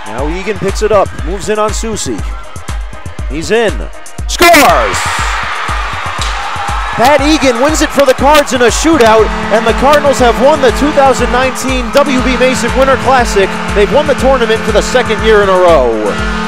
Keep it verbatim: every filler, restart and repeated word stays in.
Now Egan picks it up, moves in on Susie. He's in, scores! Pat Egan wins it for the Cards in a shootout, and the Cardinals have won the two thousand nineteen W B Mason Winter Classic. They've won the tournament for the second year in a row.